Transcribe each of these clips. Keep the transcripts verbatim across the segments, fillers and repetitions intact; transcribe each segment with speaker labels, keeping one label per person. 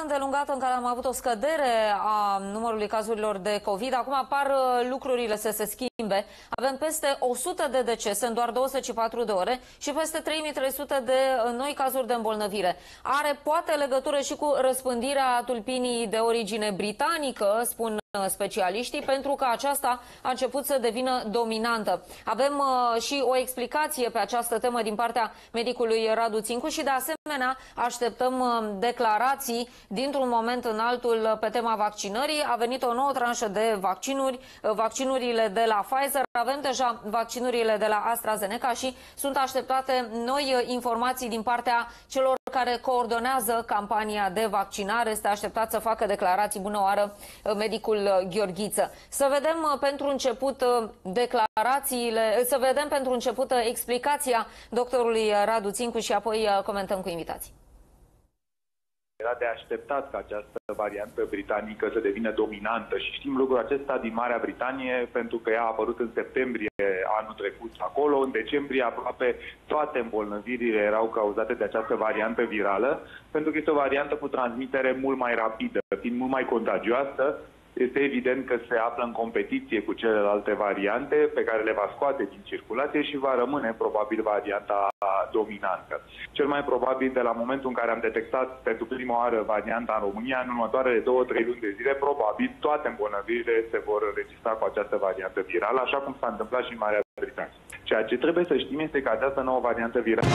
Speaker 1: îndelungată în care am avut o scădere a numărului cazurilor de COVID, acum apar lucrurile să se schimbe. Avem peste o sută de decese în doar douăzeci și patru de ore și peste trei mii trei sute de noi cazuri de îmbolnăvire. Are poate legătură și cu răspândirea tulpinii de origine britanică, spun specialiștii, pentru că aceasta a început să devină dominantă. Avem uh, și o explicație pe această temă din partea medicului Radu Țincu și de asemenea așteptăm uh, declarații dintr-un moment în altul pe tema vaccinării. A venit o nouă tranșă de vaccinuri, uh, vaccinurile de la Pfizer, avem deja vaccinurile de la AstraZeneca și sunt așteptate noi uh, informații din partea celor care coordonează campania de vaccinare. Este așteptat să facă declarații, bună oară, medicul Gheorghiță. Să vedem pentru început declarațiile, să vedem pentru început explicația doctorului Radu Țincu și apoi comentăm cu invitații.
Speaker 2: Era de așteptat ca această variantă britanică să devină dominantă și știm lucrul acesta din Marea Britanie pentru că ea a apărut în septembrie anul trecut acolo. În decembrie aproape toate îmbolnăvirile erau cauzate de această variantă virală pentru că este o variantă cu transmitere mult mai rapidă, fiind mult mai contagioasă. Este evident că se află în competiție cu celelalte variante pe care le va scoate din circulație și va rămâne probabil varianta dominantă. Cel mai probabil de la momentul în care am detectat pentru prima oară varianta în România, în următoarele două, trei luni de zile, probabil toate îmbolnăvirile se vor înregistra cu această variantă virală, așa cum s-a întâmplat și în Marea Britanie. Ceea ce trebuie să știm este că această nouă variantă virală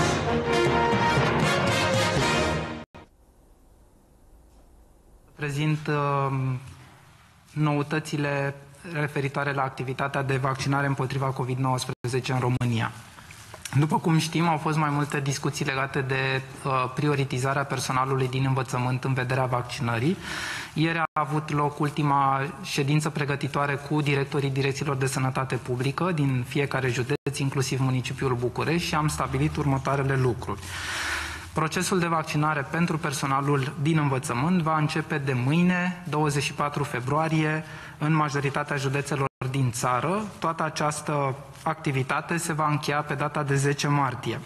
Speaker 3: prezint uh... noutățile referitoare la activitatea de vaccinare împotriva COVID nouăsprezece în România. După cum știm, au fost mai multe discuții legate de uh, prioritizarea personalului din învățământ în vederea vaccinării. Ieri a avut loc ultima ședință pregătitoare cu directorii direcțiilor de sănătate publică din fiecare județ, inclusiv municipiul București, și am stabilit următoarele lucruri. Procesul de vaccinare pentru personalul din învățământ va începe de mâine, douăzeci și patru februarie, în majoritatea județelor din țară. Toată această activitate se va încheia pe data de zece martie.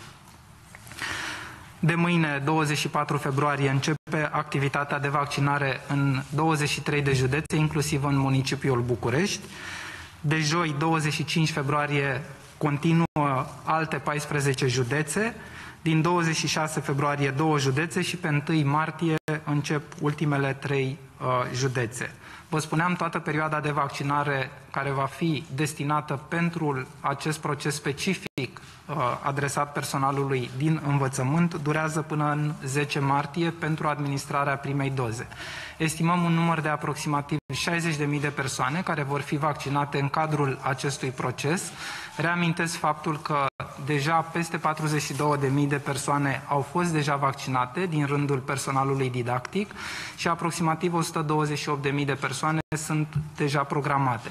Speaker 3: De mâine, douăzeci și patru februarie, începe activitatea de vaccinare în douăzeci și trei de județe, inclusiv în municipiul București. De joi, douăzeci și cinci februarie, continuă alte paisprezece județe. Din douăzeci și șase februarie, două județe și pe întâi martie încep ultimele trei uh, județe. Vă spuneam, toată perioada de vaccinare care va fi destinată pentru acest proces specific uh, adresat personalului din învățământ durează până în zece martie pentru administrarea primei doze. Estimăm un număr de aproximativ șaizeci de mii de persoane care vor fi vaccinate în cadrul acestui proces. Reamintesc faptul că deja peste patruzeci și două de mii de persoane au fost deja vaccinate din rândul personalului didactic și aproximativ o sută douăzeci și opt de mii de persoane sunt deja programate.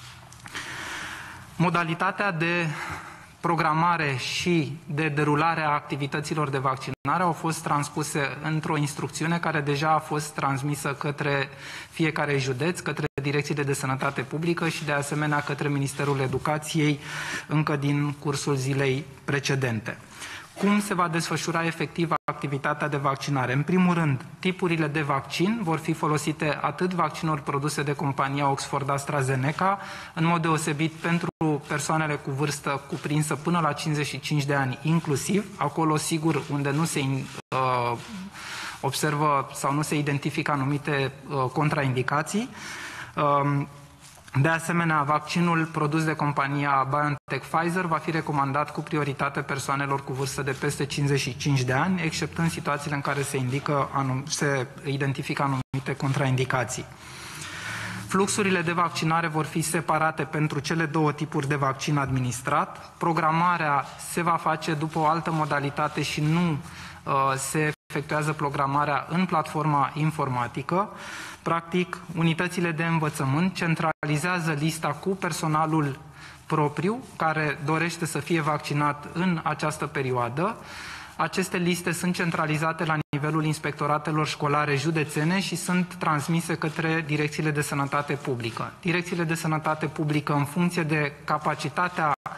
Speaker 3: Modalitatea de programare și de derulare a activităților de vaccinare au fost transpuse într-o instrucțiune care deja a fost transmisă către fiecare județ, către direcțiile de sănătate publică și de asemenea către Ministerul Educației încă din cursul zilei precedente. Cum se va desfășura efectiv activitatea de vaccinare? În primul rând, tipurile de vaccin vor fi folosite atât vaccinuri produse de compania Oxford AstraZeneca, în mod deosebit pentru persoanele cu vârstă cuprinsă până la cincizeci și cinci de ani inclusiv, acolo sigur unde nu se uh, observă sau nu se identifică anumite uh, contraindicații. Uh, De asemenea, vaccinul produs de compania BioNTech Pfizer va fi recomandat cu prioritate persoanelor cu vârstă de peste cincizeci și cinci de ani, exceptând situațiile în care se, indică, se identifică anumite contraindicații. Fluxurile de vaccinare vor fi separate pentru cele două tipuri de vaccin administrat. Programarea se va face după o altă modalitate și nu uh, se efectuează programarea în platforma informatică. Practic, unitățile de învățământ centralizează lista cu personalul propriu care dorește să fie vaccinat în această perioadă. Aceste liste sunt centralizate la nivelul inspectoratelor școlare județene și sunt transmise către direcțiile de sănătate publică. Direcțiile de sănătate publică, în funcție de capacitatea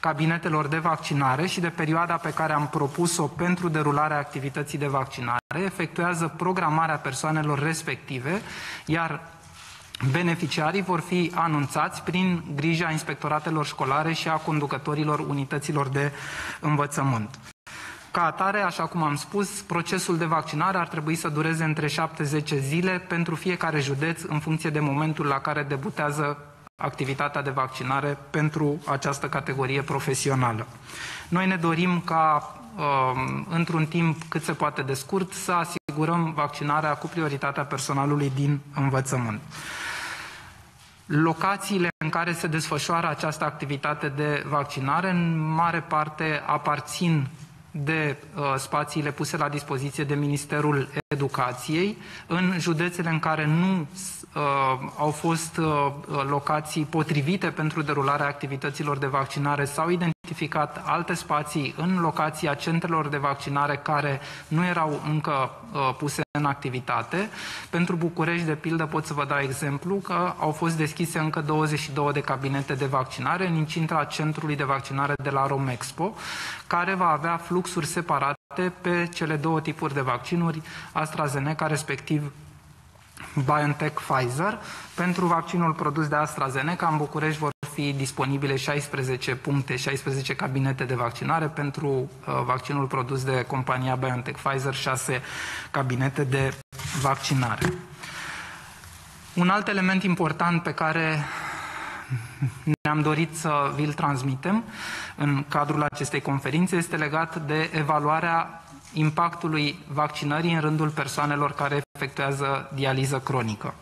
Speaker 3: cabinetelor de vaccinare și de perioada pe care am propus-o pentru derularea activității de vaccinare, efectuează programarea persoanelor respective, iar beneficiarii vor fi anunțați prin grija inspectoratelor școlare și a conducătorilor unităților de învățământ. Ca atare, așa cum am spus, procesul de vaccinare ar trebui să dureze între șapte zece zile pentru fiecare județ în funcție de momentul la care debutează activitatea de vaccinare pentru această categorie profesională. Noi ne dorim ca într-un timp cât se poate de scurt să asigurăm vaccinarea cu prioritatea personalului din învățământ. Locațiile în care se desfășoară această activitate de vaccinare în mare parte aparțin de uh, spațiile puse la dispoziție de Ministerul Educației. În județele în care nu uh, au fost uh, locații potrivite pentru derularea activităților de vaccinare, s-au identificat alte spații în locația centrelor de vaccinare care nu erau încă uh, puse în activitate. Pentru București, de pildă, pot să vă dau exemplu că au fost deschise încă douăzeci și două de cabinete de vaccinare în incinta centrului de vaccinare de la Romexpo, care va avea fluxuri separate pe cele două tipuri de vaccinuri, AstraZeneca, respectiv BioNTech-Pfizer. Pentru vaccinul produs de AstraZeneca, în București vor fi disponibile șaisprezece puncte, șaisprezece cabinete de vaccinare. Pentru uh, vaccinul produs de compania BioNTech-Pfizer, șase cabinete de vaccinare. Un alt element important pe care ne-am dorit să vi-l transmitem în cadrul acestei conferințe este legat de evaluarea impactului vaccinării în rândul persoanelor care efectuează dializă cronică.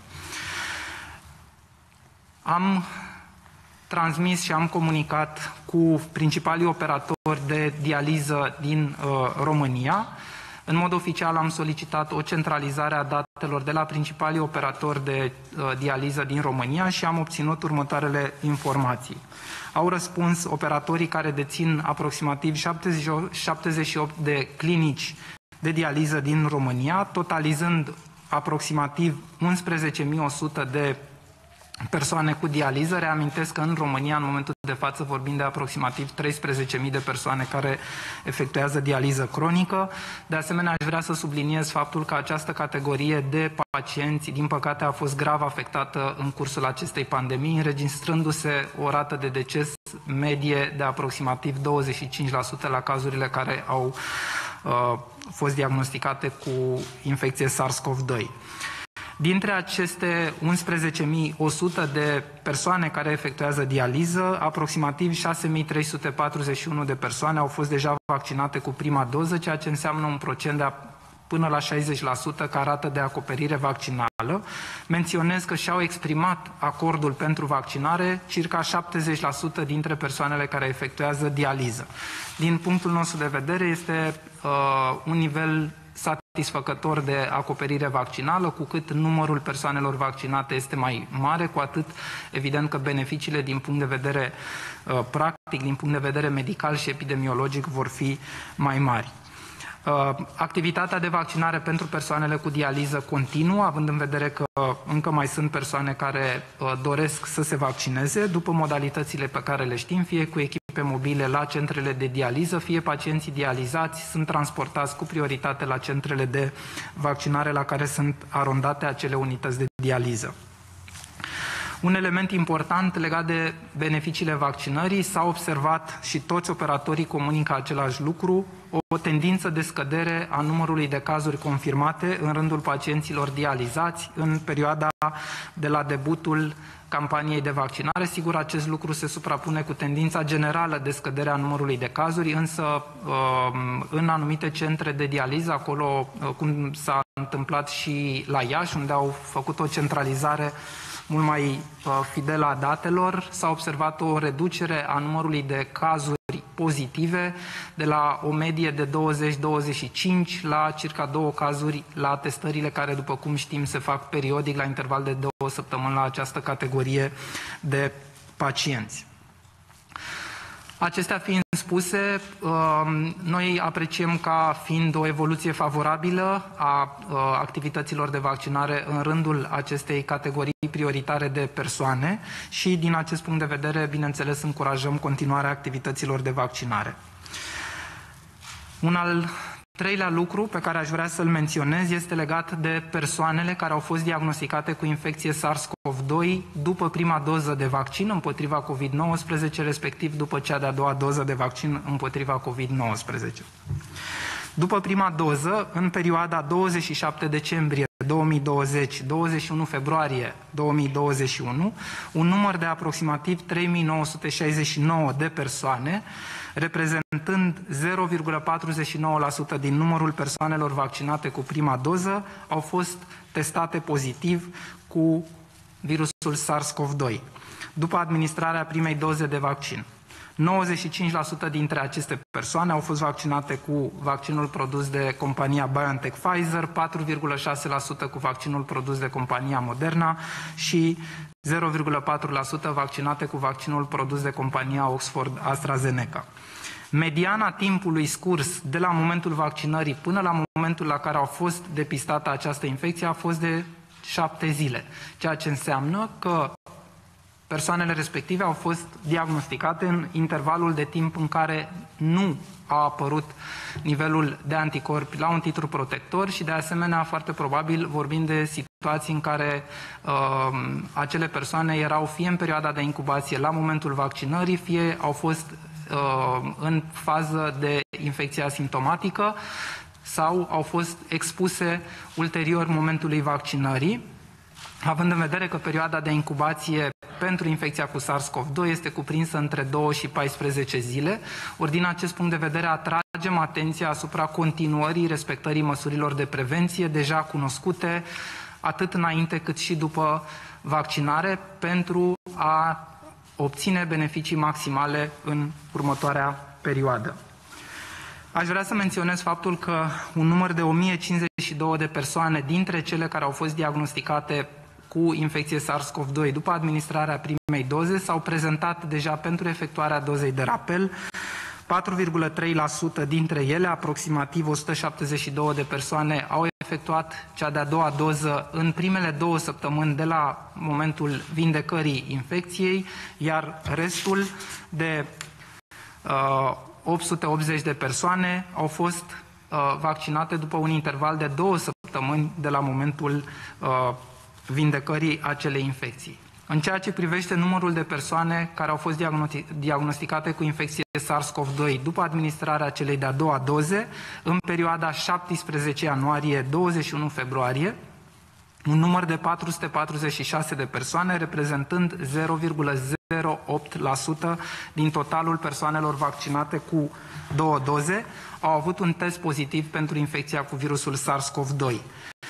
Speaker 3: Am transmis și am comunicat cu principalii operatori de dializă din uh, România. În mod oficial am solicitat o centralizare a datelor de la principalii operatori de uh, dializă din România și am obținut următoarele informații. Au răspuns operatorii care dețin aproximativ șaptezeci și opt de clinici de dializă din România, totalizând aproximativ unsprezece mii o sută de persoane cu dializă. Reamintesc că în România, în momentul de față, vorbim de aproximativ treisprezece mii de persoane care efectuează dializă cronică. De asemenea, aș vrea să subliniez faptul că această categorie de pacienți, din păcate, a fost grav afectată în cursul acestei pandemii, înregistrându-se o rată de deces medie de aproximativ douăzeci și cinci la sută la cazurile care au uh, fost diagnosticate cu infecție SARS-CoV doi. Dintre aceste unsprezece mii o sută de persoane care efectuează dializă, aproximativ șase mii trei sute patruzeci și unu de persoane au fost deja vaccinate cu prima doză, ceea ce înseamnă un procent de până la șaizeci la sută ca rată de acoperire vaccinală. Menționez că și-au exprimat acordul pentru vaccinare circa șaptezeci la sută dintre persoanele care efectuează dializă. Din punctul nostru de vedere, este uh, un nivel satisfăcător de acoperire vaccinală. Cu cât numărul persoanelor vaccinate este mai mare, cu atât evident că beneficiile din punct de vedere uh, practic, din punct de vedere medical și epidemiologic vor fi mai mari. Uh, activitatea de vaccinare pentru persoanele cu dializă continuă, având în vedere că încă mai sunt persoane care uh, doresc să se vaccineze după modalitățile pe care le știm, fie cu echipe mobile la centrele de dializă, fie pacienții dializați sunt transportați cu prioritate la centrele de vaccinare la care sunt arondate acele unități de dializă. Un element important legat de beneficiile vaccinării, s-a observat și toți operatorii comunică același lucru, o tendință de scădere a numărului de cazuri confirmate în rândul pacienților dializați în perioada de la debutul campaniei de vaccinare. Sigur, acest lucru se suprapune cu tendința generală de scădere a numărului de cazuri, însă în anumite centre de dializă, acolo cum s-a întâmplat și la Iași, unde au făcut o centralizare mult mai uh, fidelă a datelor, s-a observat o reducere a numărului de cazuri pozitive de la o medie de douăzeci douăzeci și cinci la circa două cazuri la testările care, după cum știm, se fac periodic la interval de două săptămâni la această categorie de pacienți. Acestea fiind spuse, noi apreciem ca fiind o evoluție favorabilă a activităților de vaccinare în rândul acestei categorii prioritare de persoane și din acest punct de vedere, bineînțeles, încurajăm continuarea activităților de vaccinare. Un al treilea lucru pe care aș vrea să-l menționez este legat de persoanele care au fost diagnosticate cu infecție SARS-CoV doi după prima doză de vaccin împotriva COVID nouăsprezece, respectiv după cea de-a doua doză de vaccin împotriva COVID nouăsprezece. După prima doză, în perioada douăzeci și șapte decembrie două mii douăzeci - douăzeci și unu februarie două mii douăzeci și unu, un număr de aproximativ trei mii nouă sute șaizeci și nouă de persoane, reprezentând zero virgulă patruzeci și nouă la sută din numărul persoanelor vaccinate cu prima doză, au fost testate pozitiv cu virusul SARS-CoV doi, după administrarea primei doze de vaccin. nouăzeci și cinci la sută dintre aceste persoane au fost vaccinate cu vaccinul produs de compania BioNTech Pfizer, patru virgulă șase la sută cu vaccinul produs de compania Moderna și zero virgulă patru la sută vaccinate cu vaccinul produs de compania Oxford AstraZeneca. Mediana timpului scurs de la momentul vaccinării până la momentul la care au fost depistată această infecție a fost de șapte zile, ceea ce înseamnă că persoanele respective au fost diagnosticate în intervalul de timp în care nu a apărut nivelul de anticorpi la un titlu protector și, de asemenea, foarte probabil vorbim de situații în care uh, acele persoane erau fie în perioada de incubație la momentul vaccinării, fie au fost uh, în fază de infecție asimptomatică sau au fost expuse ulterior momentului vaccinării, având în vedere că perioada de incubație pentru infecția cu SARS-CoV doi este cuprinsă între două și paisprezece zile, ori din acest punct de vedere atragem atenția asupra continuării respectării măsurilor de prevenție deja cunoscute atât înainte cât și după vaccinare pentru a obține beneficii maximale în următoarea perioadă. Aș vrea să menționez faptul că un număr de o mie cincizeci și două de persoane dintre cele care au fost diagnosticate cu infecție SARS-CoV doi după administrarea primei doze s-au prezentat deja pentru efectuarea dozei de rapel. patru virgulă trei la sută dintre ele, aproximativ o sută șaptezeci și două de persoane, au efectuat cea de-a doua doză în primele două săptămâni de la momentul vindecării infecției, iar restul de uh, opt sute optzeci de persoane au fost uh, vaccinate după un interval de două săptămâni de la momentul uh, vindecării acelei infecții. În ceea ce privește numărul de persoane care au fost diagnosticate cu infecție SARS-CoV doi după administrarea celei de-a doua doze, în perioada șaptesprezece ianuarie - douăzeci și unu februarie, un număr de patru sute patruzeci și șase de persoane, reprezentând zero virgulă zero opt la sută din totalul persoanelor vaccinate cu două doze, au avut un test pozitiv pentru infecția cu virusul SARS-CoV doi.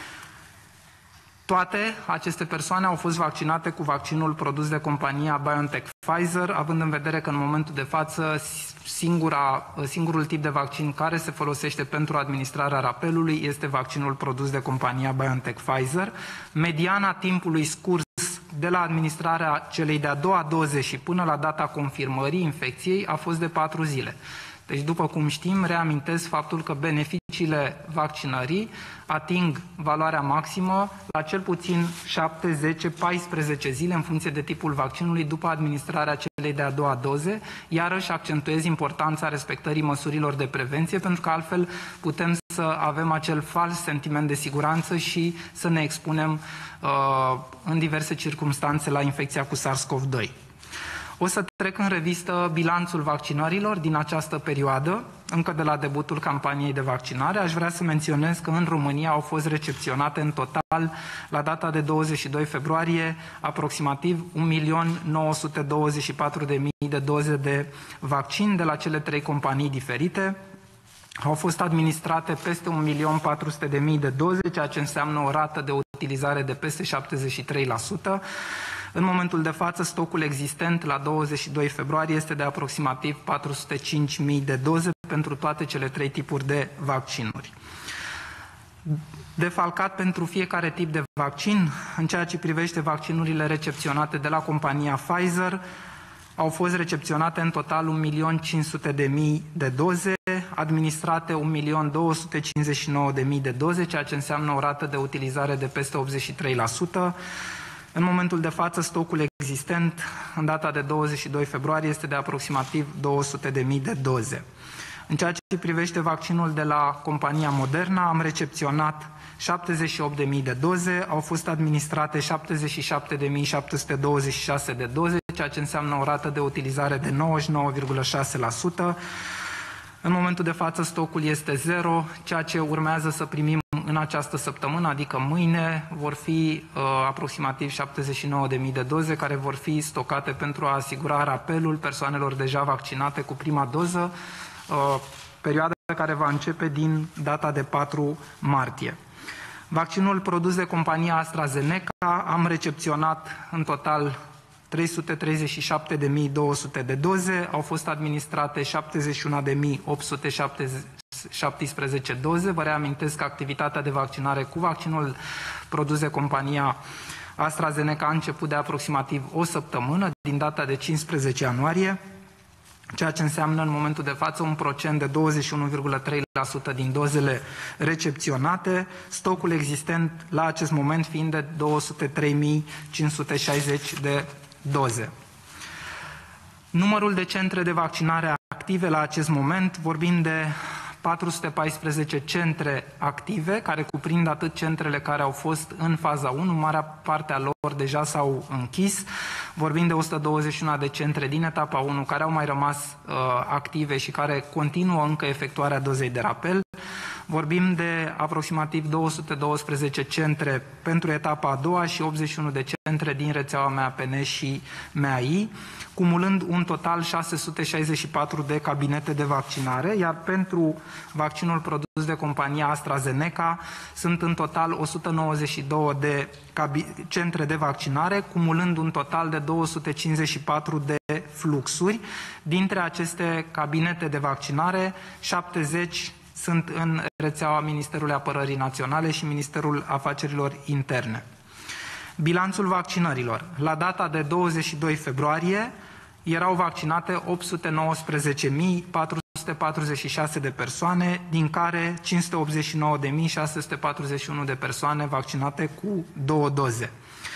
Speaker 3: Toate aceste persoane au fost vaccinate cu vaccinul produs de compania BioNTech Pfizer, având în vedere că în momentul de față singura, singurul tip de vaccin care se folosește pentru administrarea rapelului este vaccinul produs de compania BioNTech Pfizer. Mediana timpului scurs de la administrarea celei de-a doua doze și până la data confirmării infecției a fost de patru zile. Deci, după cum știm, reamintesc faptul că beneficiile vaccinării ating valoarea maximă la cel puțin șapte, zece, paisprezece zile în funcție de tipul vaccinului după administrarea celei de-a doua doze, iarăși accentuez importanța respectării măsurilor de prevenție, pentru că altfel putem să avem acel fals sentiment de siguranță și să ne expunem uh, în diverse circunstanțe la infecția cu SARS-CoV doi. O să trec în revistă bilanțul vaccinărilor din această perioadă, încă de la debutul campaniei de vaccinare. Aș vrea să menționez că în România au fost recepționate în total, la data de douăzeci și doi februarie, aproximativ un milion nouă sute douăzeci și patru de mii de doze de vaccin de la cele trei companii diferite. Au fost administrate peste un milion patru sute de mii de doze, ceea ce înseamnă o rată de utilizare de peste șaptezeci și trei la sută. În momentul de față, stocul existent la douăzeci și doi februarie este de aproximativ patru sute cinci mii de doze pentru toate cele trei tipuri de vaccinuri. Defalcat pentru fiecare tip de vaccin, în ceea ce privește vaccinurile recepționate de la compania Pfizer, au fost recepționate în total un milion cinci sute de mii de doze, administrate un milion două sute cincizeci și nouă de mii de doze, ceea ce înseamnă o rată de utilizare de peste optzeci și trei la sută. În momentul de față, stocul existent, în data de douăzeci și doi februarie, este de aproximativ două sute de mii de doze. În ceea ce privește vaccinul de la compania Moderna, am recepționat șaptezeci și opt de mii de doze, au fost administrate șaptezeci și șapte de mii șapte sute douăzeci și șase de doze, ceea ce înseamnă o rată de utilizare de nouăzeci și nouă virgulă șase la sută. În momentul de față, stocul este zero, ceea ce urmează să primim în această săptămână, adică mâine, vor fi uh, aproximativ șaptezeci și nouă de mii de doze care vor fi stocate pentru a asigura rapelul persoanelor deja vaccinate cu prima doză, uh, perioada care va începe din data de patru martie. Vaccinul produs de compania AstraZeneca, am recepționat în total trei sute treizeci și șapte de mii două sute de doze, au fost administrate șaptezeci și unu de mii opt sute șaptesprezece doze. Vă reamintesc că activitatea de vaccinare cu vaccinul produs de compania AstraZeneca a început de aproximativ o săptămână, din data de cincisprezece ianuarie, ceea ce înseamnă în momentul de față un procent de douăzeci și unu virgulă trei la sută din dozele recepționate, stocul existent la acest moment fiind de două sute trei mii cinci sute șaizeci de doze. Numărul de centre de vaccinare active la acest moment, vorbim de patru sute paisprezece centre active, care cuprind atât centrele care au fost în faza unu, marea parte a lor deja s-au închis, vorbim de o sută douăzeci și unu de centre din etapa unu care au mai rămas uh, active și care continuă încă efectuarea dozei de rapel. Vorbim de aproximativ două sute douăsprezece centre pentru etapa a doua și optzeci și unu de centre din rețeaua M A P N și M A I, cumulând un total șase sute șaizeci și patru de cabinete de vaccinare, iar pentru vaccinul produs de compania AstraZeneca sunt în total o sută nouăzeci și două de centre de vaccinare, cumulând un total de două sute cincizeci și patru de fluxuri. Dintre aceste cabinete de vaccinare, șaptezeci sunt în rețeaua Ministerului Apărării Naționale și Ministerul Afacerilor Interne. Bilanțul vaccinărilor. La data de douăzeci și doi februarie erau vaccinate opt sute nouăsprezece mii patru sute patruzeci și șase de persoane, din care cinci sute optzeci și nouă de mii șase sute patruzeci și unu de persoane vaccinate cu două doze.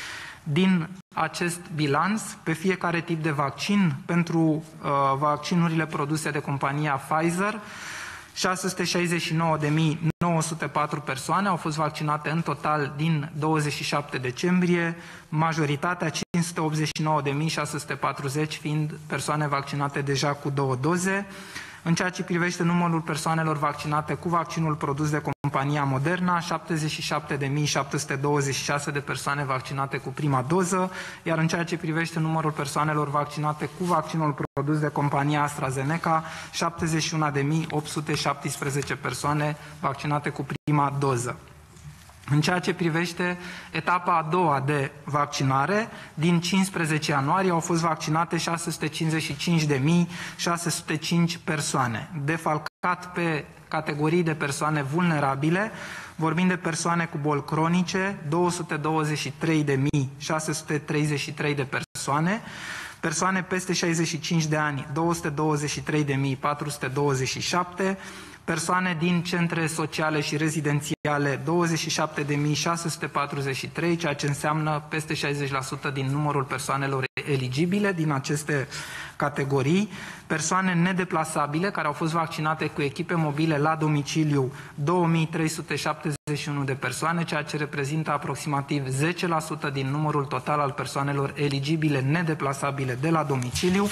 Speaker 3: Din acest bilanț, pe fiecare tip de vaccin, pentru uh, vaccinurile produse de compania Pfizer, șase sute șaizeci și nouă de mii nouă sute patru persoane au fost vaccinate în total din douăzeci și șapte decembrie, majoritatea cinci sute optzeci și nouă de mii șase sute patruzeci fiind persoane vaccinate deja cu două doze. În ceea ce privește numărul persoanelor vaccinate cu vaccinul produs de compania Moderna, șaptezeci și șapte de mii șapte sute douăzeci și șase de persoane vaccinate cu prima doză, iar în ceea ce privește numărul persoanelor vaccinate cu vaccinul produs de compania AstraZeneca, șaptezeci și unu de mii opt sute șaptesprezece persoane vaccinate cu prima doză. În ceea ce privește etapa a doua de vaccinare, din cincisprezece ianuarie au fost vaccinate șase sute cincizeci și cinci de mii șase sute cinci persoane. Defalcat pe categorii de persoane vulnerabile, vorbim de persoane cu boli cronice, două sute douăzeci și trei de mii șase sute treizeci și trei de persoane, persoane peste șaizeci și cinci de ani, două sute douăzeci și trei de mii patru sute douăzeci și șapte, persoane din centre sociale și rezidențiale douăzeci și șapte de mii șase sute patruzeci și trei, ceea ce înseamnă peste șaizeci la sută din numărul persoanelor eligibile din aceste categorii, persoane nedeplasabile care au fost vaccinate cu echipe mobile la domiciliu două mii trei sute șaptezeci și unu de persoane, ceea ce reprezintă aproximativ zece la sută din numărul total al persoanelor eligibile nedeplasabile de la domiciliu.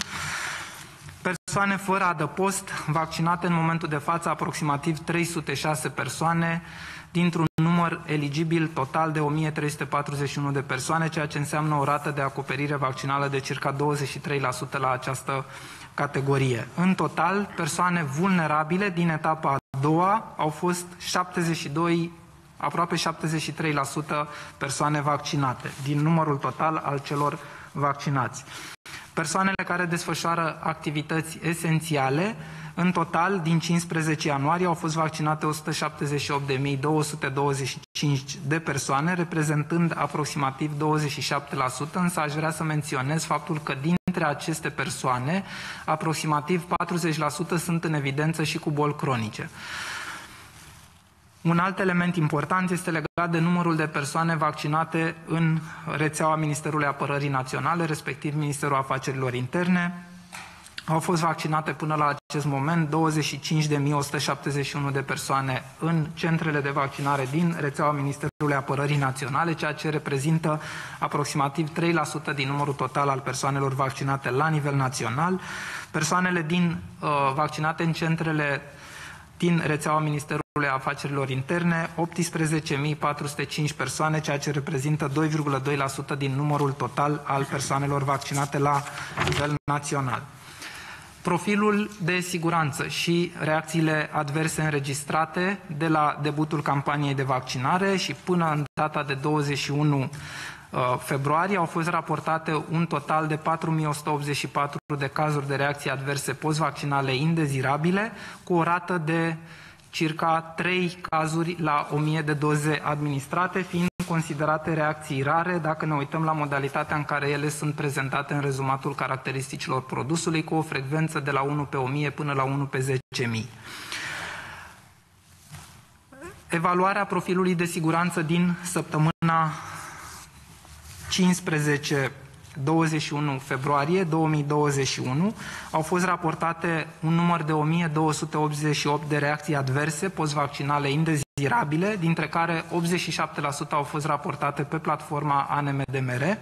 Speaker 3: Persoane fără adăpost, vaccinate în momentul de față aproximativ trei sute șase persoane, dintr-un număr eligibil total de o mie trei sute patruzeci și unu de persoane, ceea ce înseamnă o rată de acoperire vaccinală de circa douăzeci și trei la sută la această categorie. În total, persoane vulnerabile din etapa a doua au fost șaptezeci și doi, aproape șaptezeci și trei la sută persoane vaccinate, din numărul total al celor vaccinați. Persoanele care desfășoară activități esențiale, în total, din cincisprezece ianuarie, au fost vaccinate o sută șaptezeci și opt de mii două sute douăzeci și cinci de persoane, reprezentând aproximativ douăzeci și șapte la sută, însă aș vrea să menționez faptul că dintre dintre aceste persoane, aproximativ patruzeci la sută sunt în evidență și cu boli cronice. Un alt element important este legat de numărul de persoane vaccinate în rețeaua Ministerului Apărării Naționale, respectiv Ministerul Afacerilor Interne. Au fost vaccinate până la acest moment douăzeci și cinci de mii o sută șaptezeci și unu de persoane în centrele de vaccinare din rețeaua Ministerului Apărării Naționale, ceea ce reprezintă aproximativ trei la sută din numărul total al persoanelor vaccinate la nivel național. Persoanele din, uh, vaccinate în centrele din rețeaua Ministerului Afacerilor Interne, optsprezece mii patru sute cinci persoane, ceea ce reprezintă doi virgulă doi la sută din numărul total al persoanelor vaccinate la nivel național. Profilul de siguranță și reacțiile adverse înregistrate de la debutul campaniei de vaccinare și până în data de douăzeci și unu februarie au fost raportate un total de patru mii o sută optzeci și patru de cazuri de reacții adverse post-vaccinale indezirabile, cu o rată de circa trei cazuri la o mie de doze administrate, fiind considerate reacții rare dacă ne uităm la modalitatea în care ele sunt prezentate în rezumatul caracteristicilor produsului, cu o frecvență de la unu pe o mie până la unu pe zece mii. Evaluarea profilului de siguranță din săptămâna cincisprezece douăzeci și unu februarie două mii douăzeci și unu au fost raportate un număr de o mie două sute optzeci și opt de reacții adverse post-vaccinale indezirabile, dintre care optzeci și șapte la sută au fost raportate pe platforma A N M D M R,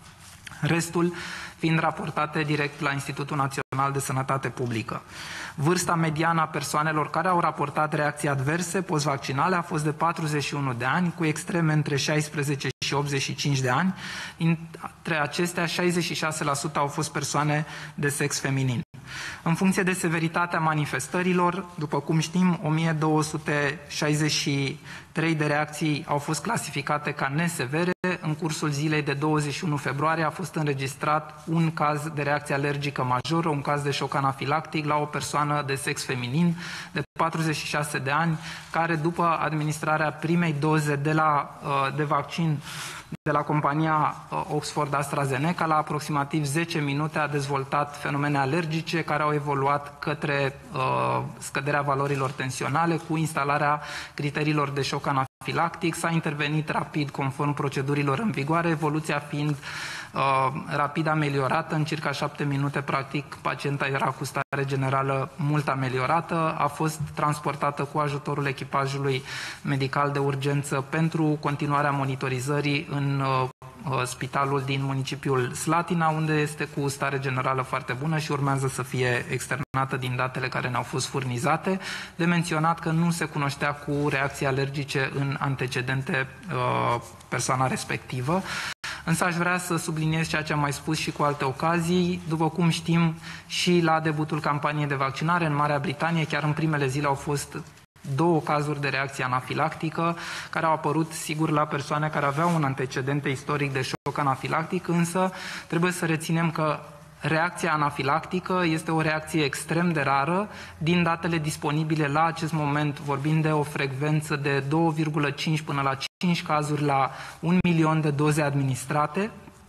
Speaker 3: restul fiind raportate direct la Institutul Național de Sănătate Publică. Vârsta mediană a persoanelor care au raportat reacții adverse post-vaccinale a fost de patruzeci și unu de ani, cu extreme între șaisprezece și optzeci și cinci de ani. Între acestea, șaizeci și șase la sută au fost persoane de sex feminin. În funcție de severitatea manifestărilor, după cum știm, o mie două sute șaizeci și trei de reacții au fost clasificate ca nesevere. În cursul zilei de douăzeci și unu februarie a fost înregistrat un caz de reacție alergică majoră, un caz de șoc anafilactic la o persoană de sex feminin de patruzeci și șase de ani, care după administrarea primei doze de, la, de vaccin de la compania Oxford AstraZeneca, la aproximativ zece minute a dezvoltat fenomene alergice care au evoluat către uh, scăderea valorilor tensionale cu instalarea criteriilor de șoc anafilactic. S-a intervenit rapid conform procedurilor în vigoare, evoluția fiind uh, rapid ameliorată. În circa șapte minute, practic, pacienta era cu stare generală mult ameliorată. A fost transportată cu ajutorul echipajului medical de urgență pentru continuarea monitorizării în uh, spitalul din municipiul Slatina, unde este cu stare generală foarte bună și urmează să fie externată din datele care ne-au fost furnizate. De menționat că nu se cunoștea cu reacții alergice în antecedente uh, persoana respectivă. Însă aș vrea să subliniez ceea ce am mai spus și cu alte ocazii. După cum știm, și la debutul campaniei de vaccinare în Marea Britanie, chiar în primele zile au fost două cazuri de reacție anafilactică care au apărut, sigur, la persoane care aveau un antecedent istoric de șoc anafilactic, însă trebuie să reținem că reacția anafilactică este o reacție extrem de rară. Din datele disponibile la acest moment vorbim de o frecvență de doi virgulă cinci până la cinci cazuri la un milion de doze administrate.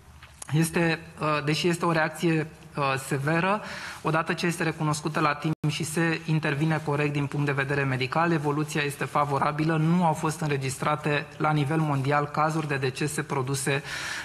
Speaker 3: Este, deși este o reacție severă, odată ce este recunoscută la timp și se intervine corect din punct de vedere medical, evoluția este favorabilă, nu au fost înregistrate la nivel mondial cazuri de decese produse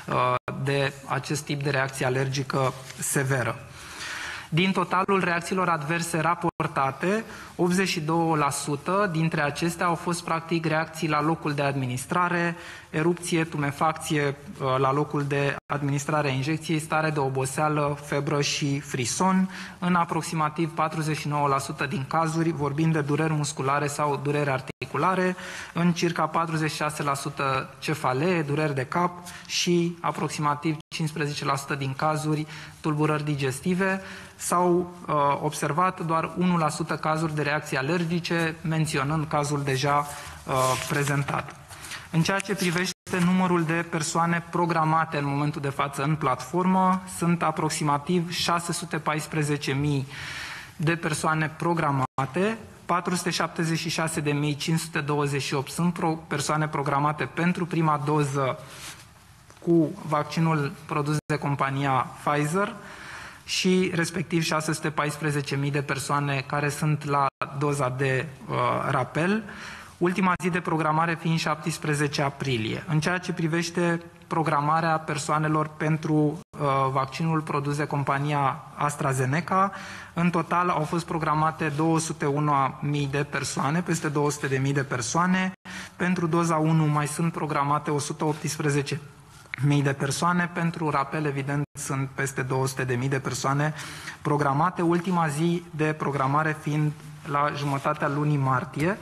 Speaker 3: de acest tip de reacție alergică severă. Din totalul reacțiilor adverse raportate, optzeci și doi la sută dintre acestea au fost practic reacții la locul de administrare, erupție, tumefacție la locul de administrare a injecției, stare de oboseală, febră și frison. În aproximativ patruzeci și nouă la sută din cazuri vorbim de dureri musculare sau dureri articulare, în circa patruzeci și șase la sută cefalee, dureri de cap și aproximativ cincisprezece la sută din cazuri tulburări digestive. S-au uh, observat doar unu la sută cazuri de reacții alergice, menționând cazul deja uh, prezentat. În ceea ce privește numărul de persoane programate în momentul de față în platformă, sunt aproximativ șase sute paisprezece mii de persoane programate, patru sute șaptezeci și șase de mii cinci sute douăzeci și opt sunt pro persoane programate pentru prima doză cu vaccinul produs de compania Pfizer și respectiv șase sute paisprezece mii de persoane care sunt la doza de uh, rapel, ultima zi de programare fiind șaptesprezece aprilie. În ceea ce privește programarea persoanelor pentru uh, vaccinul produs de compania AstraZeneca, în total au fost programate două sute unu mii de persoane, peste două sute de mii de persoane. Pentru doza unu mai sunt programate o sută optsprezece mii de persoane, pentru rapel evident sunt peste două sute de mii de persoane programate, ultima zi de programare fiind la jumătatea lunii martie.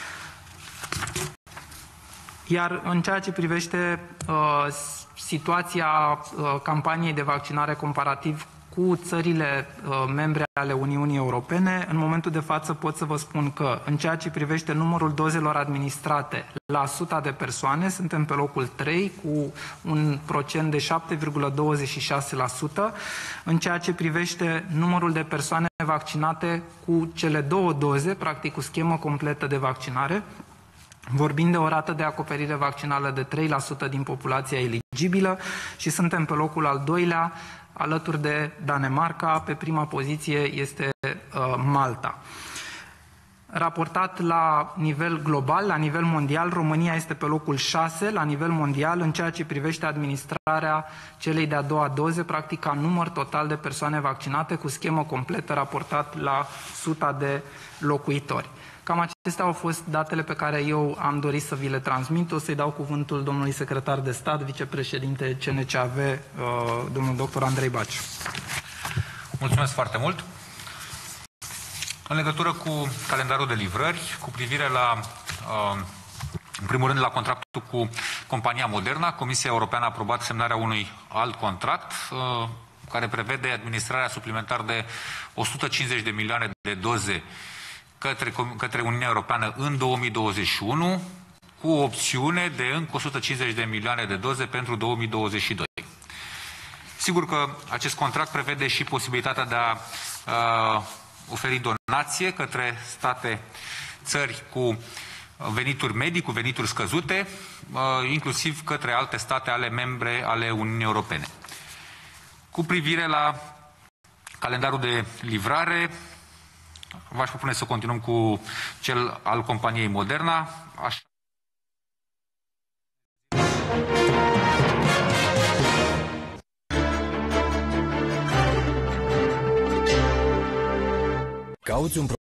Speaker 3: Iar în ceea ce privește uh, situația uh, campaniei de vaccinare comparativ cu țările uh, membre ale Uniunii Europene, în momentul de față pot să vă spun că în ceea ce privește numărul dozelor administrate la sută de persoane, suntem pe locul trei cu un procent de șapte virgulă douăzeci și șase la sută. În ceea ce privește numărul de persoane vaccinate cu cele două doze, practic cu schemă completă de vaccinare, vorbim de o rată de acoperire vaccinală de trei la sută din populația eligibilă și suntem pe locul al doilea, alături de Danemarca. Pe prima poziție este uh, Malta. Raportat la nivel global, la nivel mondial, România este pe locul șase la nivel mondial în ceea ce privește administrarea celei de-a doua doze, practic ca număr total de persoane vaccinate cu schemă completă raportat la suta de locuitori. Cam acestea au fost datele pe care eu am dorit să vi le transmit. O să-i dau cuvântul domnului secretar de stat, vicepreședinte C N C A V, domnul doctor Andrei Baciu.
Speaker 4: Mulțumesc foarte mult. În legătură cu calendarul de livrări, cu privire la, în primul rând, la contractul cu compania Moderna, Comisia Europeană a aprobat semnarea unui alt contract care prevede administrarea suplimentar de o sută cincizeci de milioane de doze Către, către Uniunea Europeană în două mii douăzeci și unu, cu opțiune de încă o sută cincizeci de milioane de doze pentru două mii douăzeci și doi. Sigur că acest contract prevede și posibilitatea de a uh, oferi donație către state, țări cu venituri medii, cu venituri scăzute, uh, inclusiv către alte state ale membre ale Uniunii Europene. Cu privire la calendarul de livrare, v-aș propune să continuăm cu cel al companiei Moderna. Așa.
Speaker 5: Cauți un